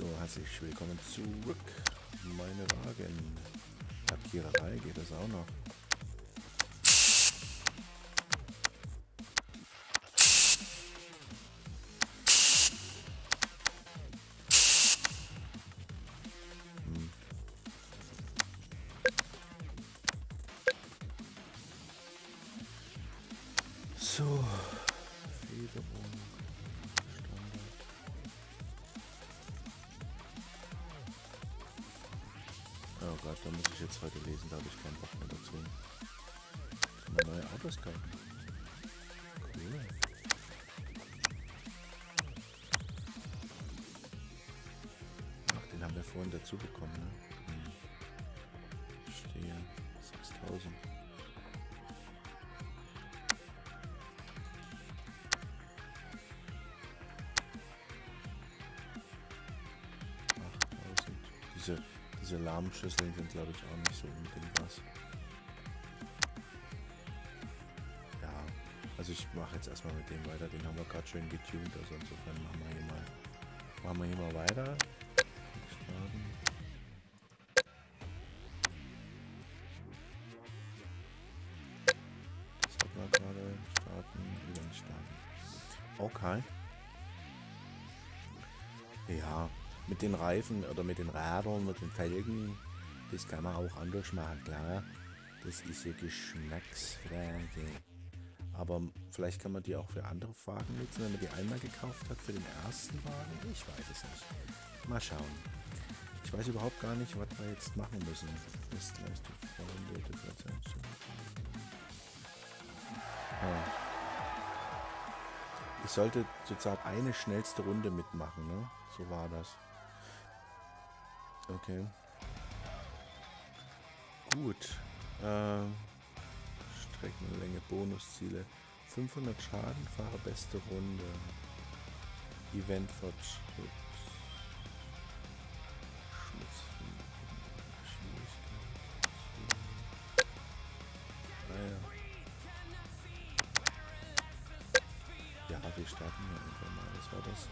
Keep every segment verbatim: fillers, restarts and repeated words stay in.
herzlich willkommen zurück. Meine Wagen. Lackiererei geht das auch noch. Hm. So. Federung. Oh Gott, da muss ich jetzt heute lesen, da habe ich keinen Bock mehr dazu. Kann man neue Autos kaufen. Cool. Ach, den haben wir vorhin dazu bekommen, ne? Hm. Stehe. sechstausend. achttausend. Diese Diese Lahmschüsseln sind, glaube ich, auch nicht so unbedingt was. Ja, also ich mache jetzt erstmal mit dem weiter. Den haben wir gerade schön getuned. Also insofern machen wir hier mal, machen wir hier mal weiter. Starten. Das hatten wir gerade. Starten, wieder starten. Okay. Ja. Mit den Reifen oder mit den Rädern, mit den Felgen, das kann man auch anders machen, klar. Das ist eine Geschmacksfrage. Aber vielleicht kann man die auch für andere Wagen nutzen, wenn man die einmal gekauft hat für den ersten Wagen. Ich weiß es nicht. Mal schauen. Ich weiß überhaupt gar nicht, was wir jetzt machen müssen. Bestleistung, Freunde, Differenzierung. Ja. Ich sollte sozusagen eine schnellste Runde mitmachen, ne? So war das. Okay. Gut. Äh, Streckenlänge, Bonusziele. fünfhundert Schaden, fahre beste Runde. Eventfortschritt. Schwierigkeit. Naja. Ja, wir starten hier einfach mal. Das war das.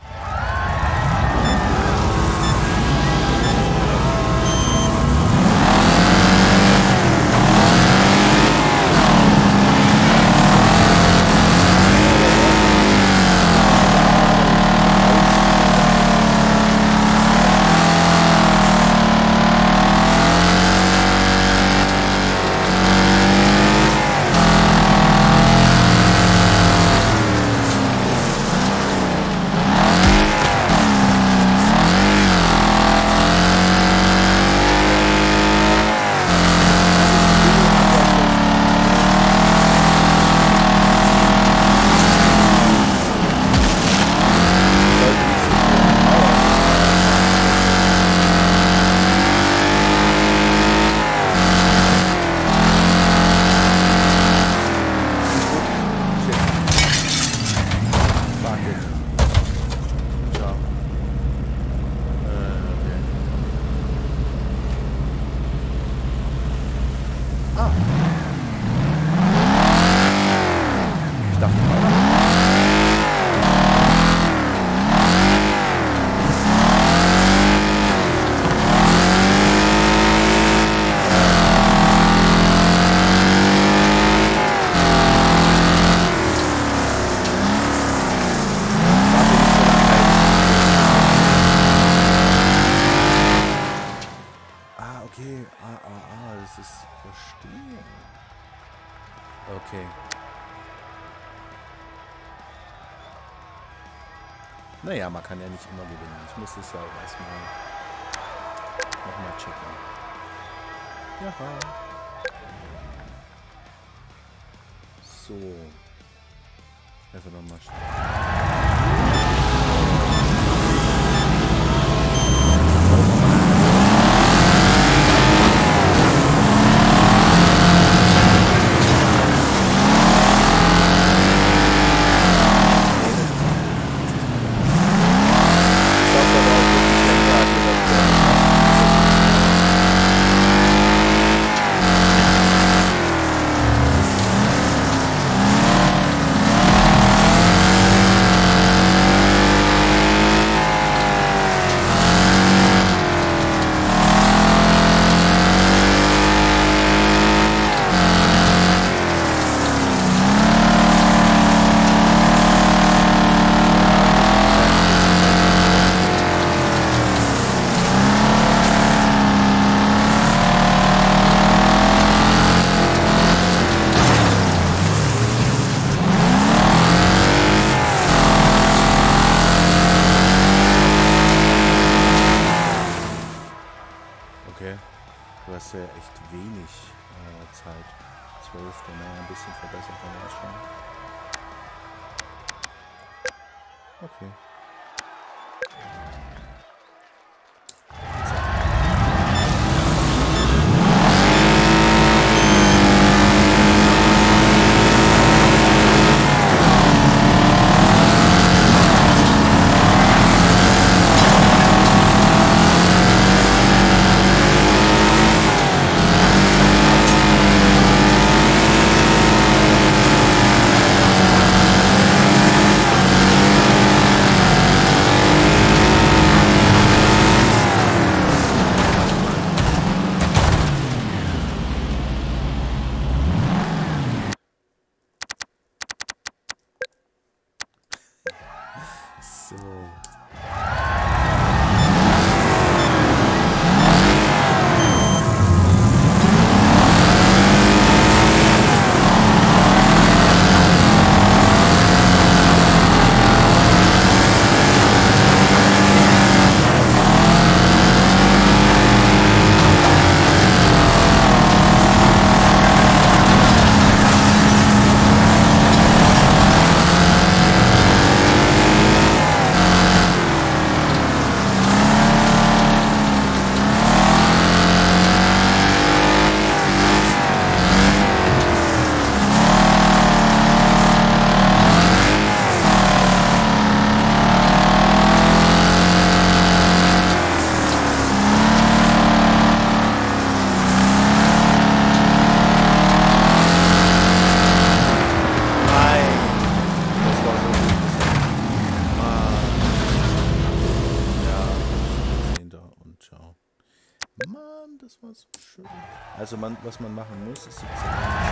Okay. Naja, man kann ja nicht immer gewinnen. Ich muss es ja auch erstmal nochmal checken. Ja. So. Einfach nochmal schauen. ist ja echt wenig äh, Zeit. zwölf, genau, ein bisschen verbessert haben wir das schon. Okay. Also man, was man machen muss, ist jetzt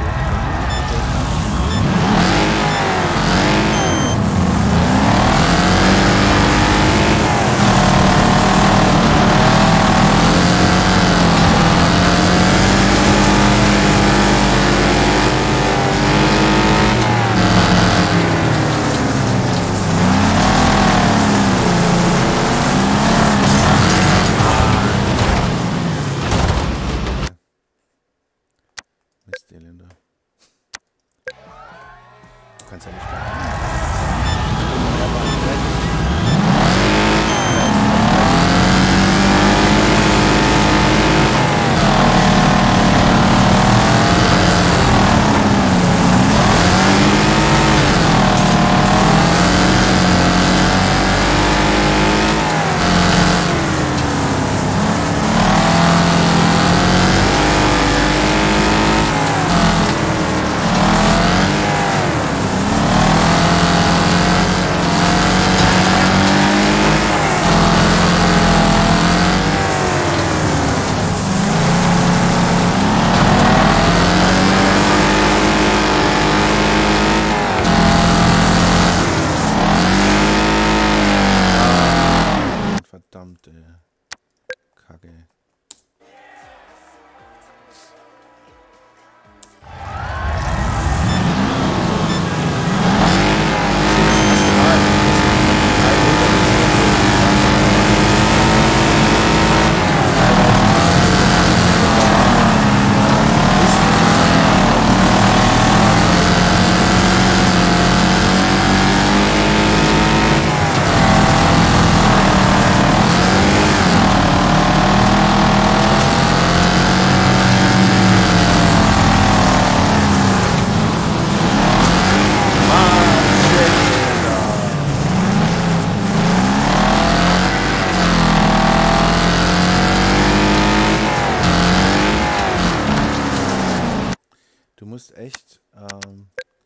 echt ähm,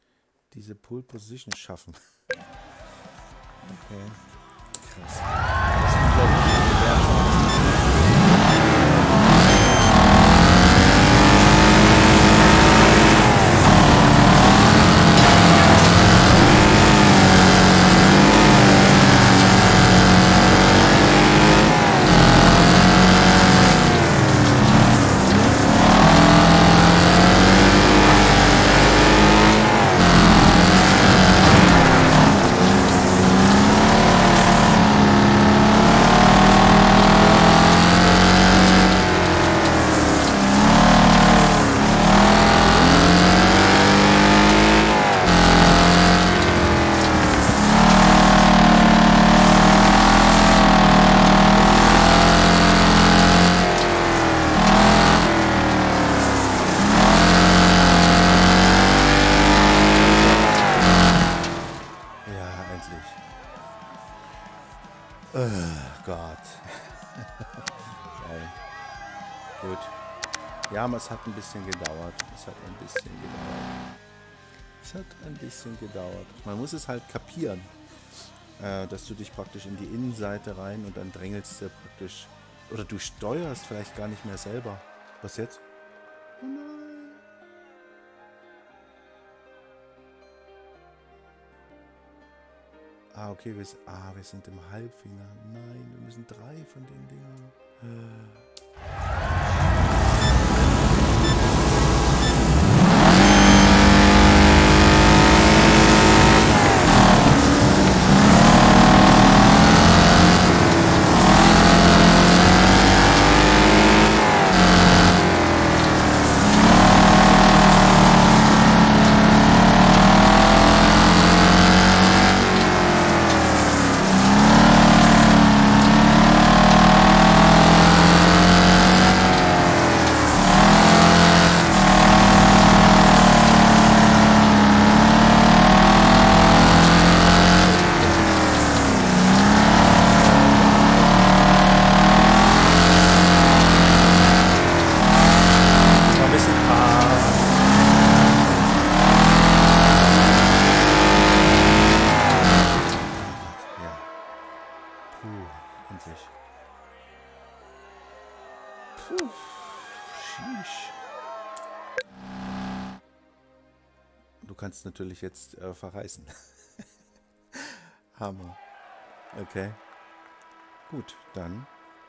diese Pole Position schaffen. Okay. Krass. Das ist unglaublich. Gott. Geil. Gut. Ja, aber es hat ein bisschen gedauert. Es hat ein bisschen gedauert. Es hat ein bisschen gedauert. Man muss es halt kapieren, äh, dass du dich praktisch in die Innenseite rein und dann drängelst du praktisch. Oder du steuerst vielleicht gar nicht mehr selber. Was jetzt? Oh nein. Ah, okay, wir, ah, wir sind im Halbfinale. Nein, wir müssen drei von den Dingern. Du kannst natürlich jetzt äh, verreißen. Hammer. Okay. Gut, dann.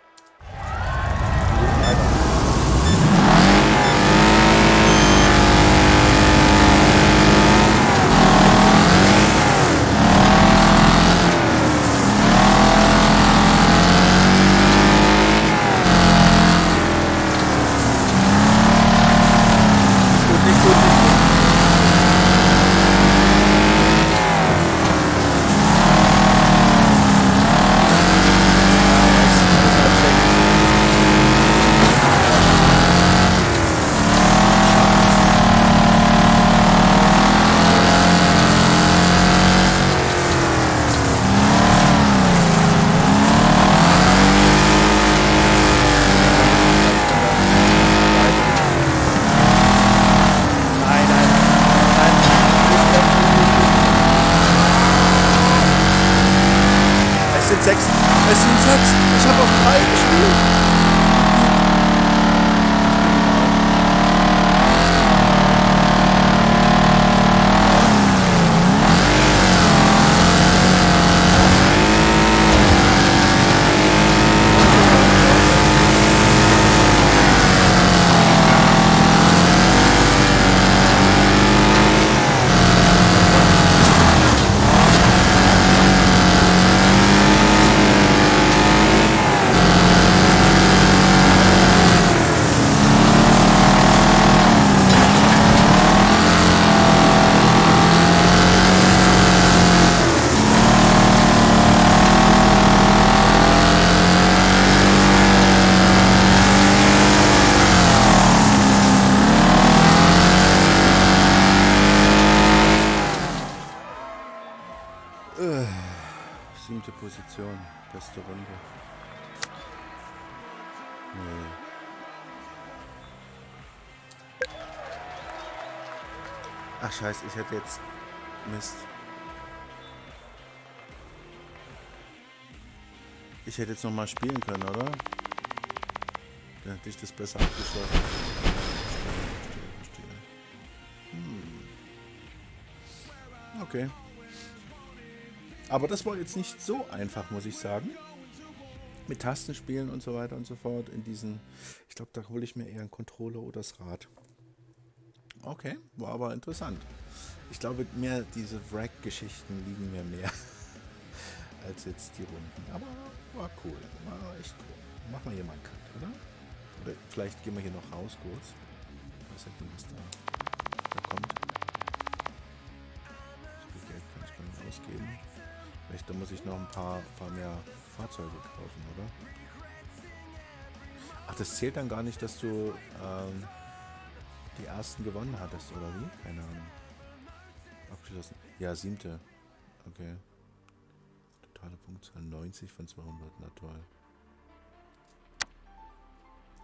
Sechs. Es sind sechs. Ich habe auf drei gespielt. Siebte Position, beste Runde. Nee. Ach scheiße, ich hätte jetzt... Mist. Ich hätte jetzt noch mal spielen können, oder? Dann hätte ich das besser abgeschlossen. Hm. Okay. Aber das war jetzt nicht so einfach, muss ich sagen. Mit Tastenspielen und so weiter und so fort. In diesen, ich glaube, da hole ich mir eher einen Controller oder das Rad. Okay, war aber interessant. Ich glaube, mehr diese Wreck-Geschichten liegen mir mehr als jetzt die Runden. Aber war cool, war echt cool. Machen wir hier mal einen Cut, oder? Oder vielleicht gehen wir hier noch raus kurz. Ich weiß nicht, was da, da kommt. So viel Geld kann ich gar nicht ausgeben. Vielleicht da muss ich noch ein paar, paar mehr Fahrzeuge kaufen, oder? Ach, das zählt dann gar nicht, dass du ähm, die ersten gewonnen hattest, oder wie? Keine Ahnung. Abgeschlossen. Ja, siebte. Okay. Totale Punktzahl neunzig von zweihundert. Na toll.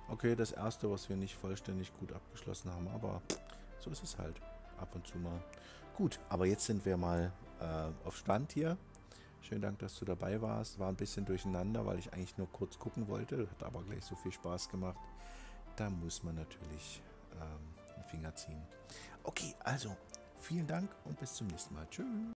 Okay, das erste, was wir nicht vollständig gut abgeschlossen haben, aber so ist es halt. Ab und zu mal. Gut, aber jetzt sind wir mal äh, auf Stand hier. Schönen Dank, dass du dabei warst. War ein bisschen durcheinander, weil ich eigentlich nur kurz gucken wollte. Hat aber gleich so viel Spaß gemacht. Da muss man natürlich ähm, den Finger ziehen. Okay, also vielen Dank und bis zum nächsten Mal. Tschüss.